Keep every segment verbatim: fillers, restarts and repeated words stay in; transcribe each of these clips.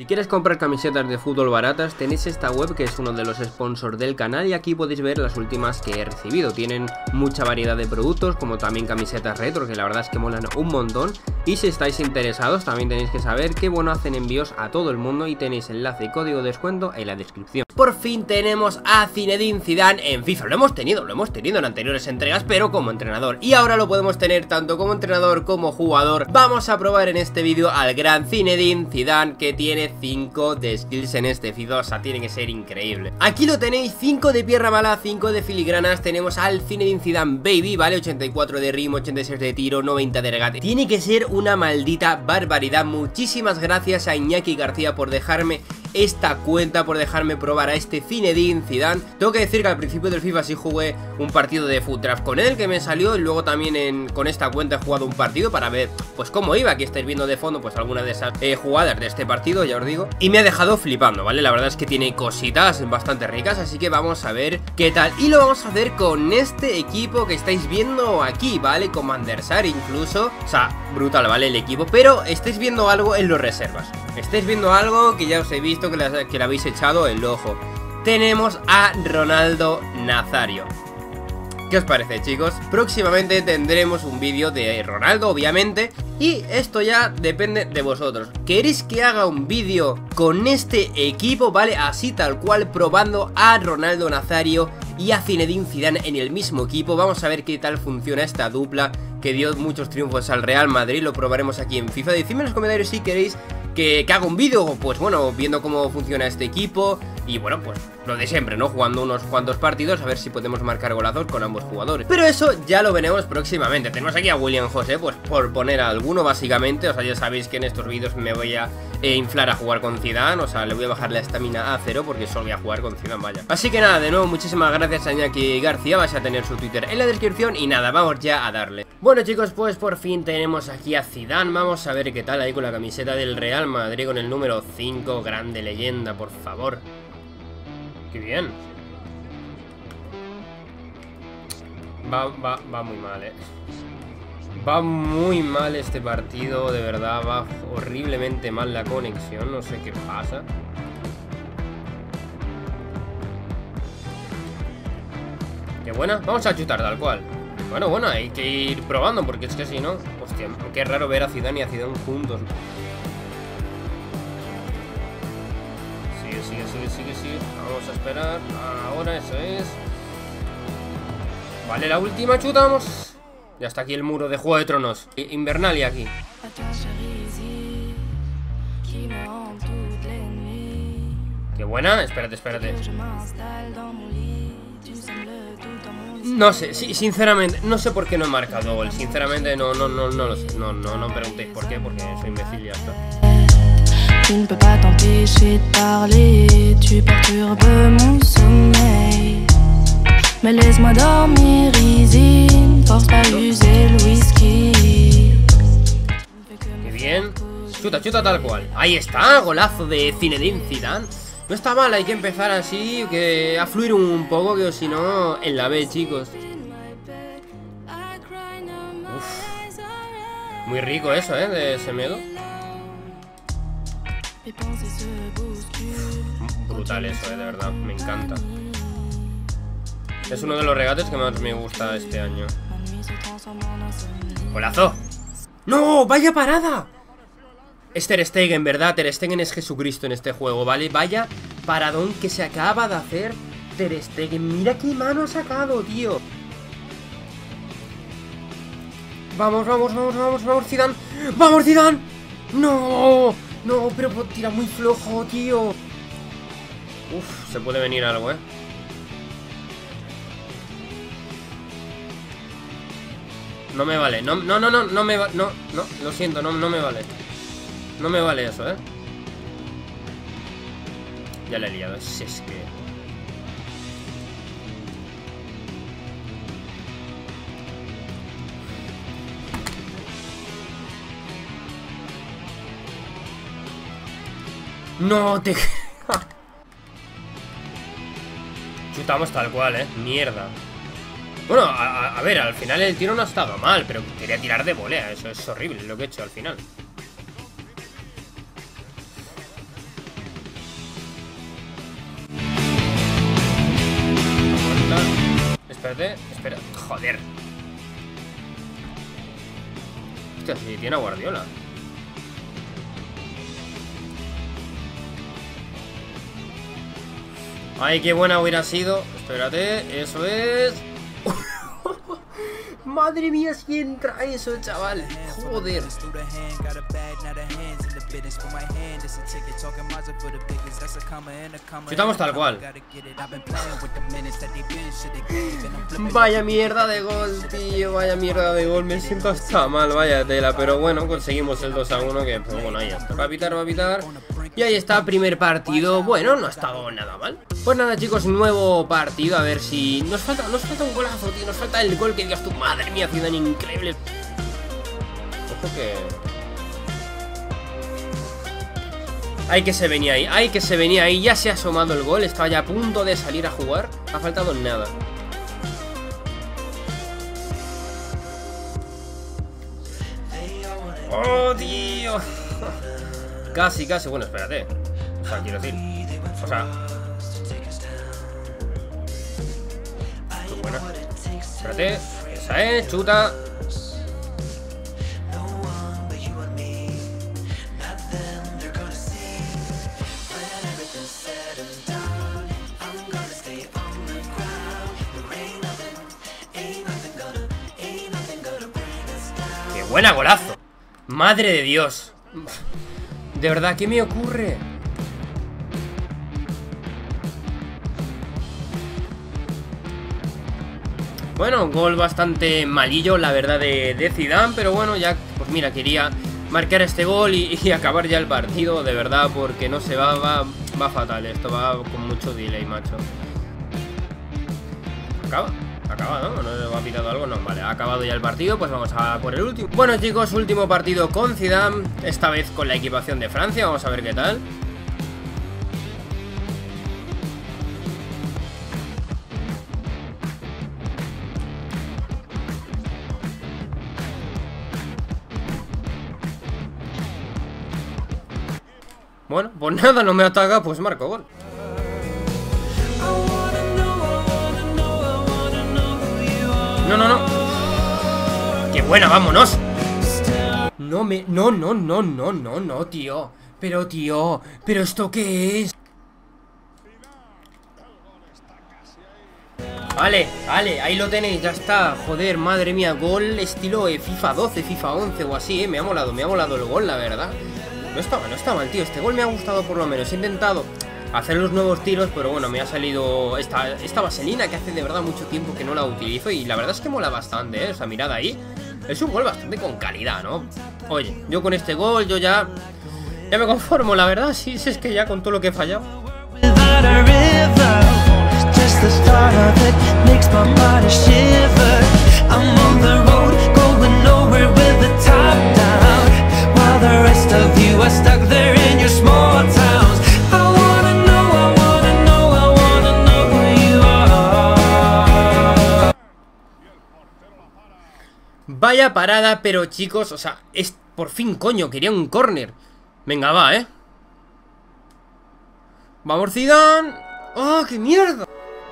quieres comprar camisetas de fútbol baratas, tenéis esta web que es uno de los sponsors del canal y aquí podéis ver las últimas que he recibido. Tienen mucha variedad de productos, como también camisetas retro, que la verdad es que molan un montón. Y si estáis interesados también tenéis que saber que bueno, hacen envíos a todo el mundo y tenéis enlace y código de descuento en la descripción. Por fin tenemos a Zinedine Zidane en FIFA. Lo hemos tenido, lo hemos tenido en anteriores entregas, pero como entrenador. Y ahora lo podemos tener tanto como entrenador como jugador. Vamos a probar en este vídeo al gran Zinedine Zidane, que tiene cinco de skills en este FIFA. O sea, tiene que ser increíble. Aquí lo tenéis, cinco de pierna mala, cinco de filigranas. Tenemos al Zinedine Zidane Baby, ¿vale? ochenta y cuatro de ritmo, ochenta y seis de tiro, noventa de regate. Tiene que ser una maldita barbaridad. Muchísimas gracias a Iñaki García por dejarme esta cuenta, por dejarme probar a este Zinedine Zidane. Tengo que decir que al principio del FIFA sí jugué un partido de Foot Draft con él, que me salió, y luego también en, con esta cuenta he jugado un partido para ver pues cómo iba. Aquí estáis viendo de fondo pues algunas de esas eh, jugadas de este partido, ya os digo, y me ha dejado flipando, ¿vale? La verdad es que tiene cositas bastante ricas, así que vamos a ver qué tal. Y lo vamos a hacer con este equipo que estáis viendo aquí, ¿vale? Con Van der Sar incluso, o sea, brutal, ¿vale? El equipo, pero estáis viendo algo en los reservas. Estáis viendo algo que ya os he visto que le, que le habéis echado el ojo. Tenemos a Ronaldo Nazario. ¿Qué os parece, chicos? Próximamente tendremos un vídeo de Ronaldo, obviamente, y esto ya depende de vosotros. ¿Queréis que haga un vídeo con este equipo, vale? Así tal cual, probando a Ronaldo Nazario y a Zinedine Zidane en el mismo equipo. Vamos a ver qué tal funciona esta dupla que dio muchos triunfos al Real Madrid. Lo probaremos aquí en FIFA. Decidme en los comentarios si queréis que, que haga un vídeo, pues bueno, viendo cómo funciona este equipo. Y bueno, pues lo de siempre, ¿no? Jugando unos cuantos partidos, a ver si podemos marcar golazos con ambos jugadores. Pero eso ya lo veremos próximamente. Tenemos aquí a William José, pues por poner a alguno básicamente. O sea, ya sabéis que en estos vídeos me voy a eh, inflar a jugar con Zidane. O sea, le voy a bajar la estamina a cero porque solo voy a jugar con Zidane, vaya. Así que nada, de nuevo, muchísimas gracias a Iñaki García. Vais a tener su Twitter en la descripción. Y nada, vamos ya a darle. Bueno, chicos, pues por fin tenemos aquí a Zidane. Vamos a ver qué tal ahí con la camiseta del Real Madrid, con el número cinco. Grande leyenda, por favor. ¡Qué bien! Va, va, va muy mal, eh. Va muy mal este partido, de verdad. Va horriblemente mal la conexión. No sé qué pasa. ¡Qué buena! Vamos a chutar tal cual. Bueno, bueno, hay que ir probando, porque es que si no... Hostia, qué raro ver a Zidane y a Zidane juntos. Sigue, sigue, sigue, sigue, sigue. Vamos a esperar. Ahora, eso es. Vale, la última, chutamos. Ya está aquí el muro de Juego de Tronos. Invernalia aquí. Qué buena. Espérate, espérate. No sé, sí, sinceramente, no sé por qué no he marcado gol. Sinceramente, no, no, no, no lo sé. No, no, no me preguntéis por qué, porque soy imbécil y ya está. Tu ne peux pas t'empêcher de parler, tu perturbes mon sommeil. Mais laisse-moi dormir easy, force pas user el whisky. Qué bien. Chuta, chuta tal cual. Ahí está, golazo de Zinedine Zidane. No está mal, hay que empezar así, que a fluir un poco, que si no, en la B, chicos. Uf. Muy rico eso, eh, de Semedo. Brutal eso, eh, de verdad, me encanta. Es uno de los regates que más me gusta este año. ¡Golazo! ¡No! ¡Vaya parada! Es Ter Stegen, ¿verdad? Ter Stegen es Jesucristo en este juego, ¿vale? Vaya paradón que se acaba de hacer Ter Stegen. Mira qué mano ha sacado, tío. Vamos, vamos, vamos, vamos, vamos, Zidane. ¡Vamos, Zidane! ¡No! No, pero tira muy flojo, tío. Uf, se puede venir algo, eh. No me vale, no, no, no, no, no me va, no, no, lo siento, no, no me vale. No me vale eso, eh. Ya le he liado, es, es que... No te... Chutamos tal cual, eh. Mierda. Bueno, a, a ver, al final el tiro no ha estado mal, pero quería tirar de volea. Eso es horrible lo que he hecho al final. espérate, espera. Joder. Hostia, si tiene a Guardiola. Ay, qué buena hubiera sido. Espérate, eso es. Madre mía, si entra eso, chaval. Joder. Estamos tal cual. Vaya mierda de gol, tío. Vaya mierda de gol. Me siento hasta mal, vaya tela. Pero bueno, conseguimos el dos a uno. Que pues bueno, ahí está. Va a pitar, va a pitar. Y ahí está, primer partido. Bueno, no ha estado nada mal. Pues nada, chicos, nuevo partido. A ver si... Nos falta, nos falta un golazo, tío. Nos falta el gol que digas tú. Madre mía, Zidane, increíble. Ojo que... Ay, que se venía ahí. Ay, que se venía ahí. Ya se ha asomado el gol. Estaba ya a punto de salir a jugar. Ha faltado nada. ¡Oh, tío! Casi, casi. Bueno, espérate. O sea, quiero decir... O sea... Muy buena. Espérate. Esa es, chuta. ¡Qué buena golazo! ¡Madre de Dios! De verdad, ¿qué me ocurre? Bueno, gol bastante malillo, la verdad, de, de Zidane. Pero bueno, ya, pues mira, quería marcar este gol y, y acabar ya el partido, de verdad, porque no se va, va, va fatal. Esto va con mucho delay, macho. Acaba, acaba, ¿no? ¿No ha pitado algo? No, vale, ha acabado ya el partido. Pues vamos a por el último. Bueno, chicos, último partido con Zidane. Esta vez con la equipación de Francia, vamos a ver qué tal. Bueno, pues nada, no me ataca, pues marco gol. No, no, no. ¡Qué buena, vámonos! No me... No, no, no, no, no, no, tío. Pero, tío, ¿pero esto qué es? Vale, vale, ahí lo tenéis, ya está. Joder, madre mía, gol estilo eh, FIFA doce, FIFA once o así, eh. Me ha molado, me ha molado el gol, la verdad. No está mal, no está mal, tío. Este gol me ha gustado por lo menos. He intentado hacer los nuevos tiros, pero bueno, me ha salido esta, esta vaselina que hace de verdad mucho tiempo que no la utilizo. Y la verdad es que mola bastante, ¿eh? O sea, mirad ahí. Es un gol bastante con calidad, ¿no? Oye, yo con este gol, yo ya... Ya me conformo, la verdad. Sí, sí, es que ya con todo lo que he fallado. Vaya parada, pero chicos, o sea, es por fin, coño, quería un córner. Venga, va, ¿eh? Vamos, Zidane. ¡Oh, qué mierda!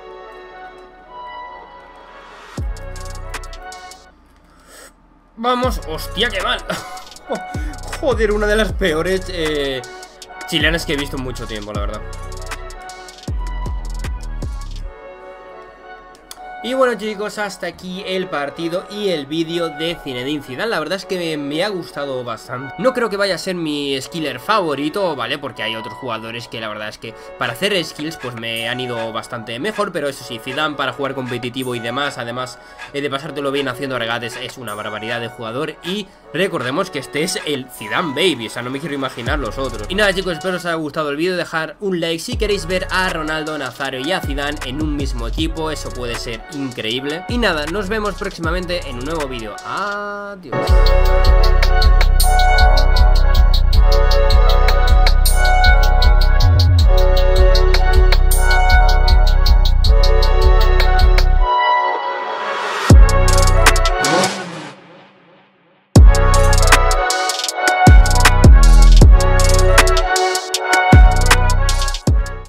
Vamos, hostia, qué mal. Joder, una de las peores eh, chilenas que he visto en mucho tiempo, la verdad. Y bueno, chicos, hasta aquí el partido y el vídeo de Zinedine Zidane. La verdad es que me, me ha gustado bastante. No creo que vaya a ser mi skiller favorito, ¿vale? Porque hay otros jugadores que la verdad es que para hacer skills pues me han ido bastante mejor. Pero eso sí, Zidane para jugar competitivo y demás, además eh, de pasártelo bien haciendo regates, es una barbaridad de jugador. Y recordemos que este es el Zidane Baby, o sea, no me quiero imaginar los otros. Y nada, chicos, espero os haya gustado el vídeo. Dejar un like si queréis ver a Ronaldo Nazario y a Zidane en un mismo equipo. Eso puede ser increíble. Y nada, nos vemos próximamente en un nuevo vídeo. Adiós.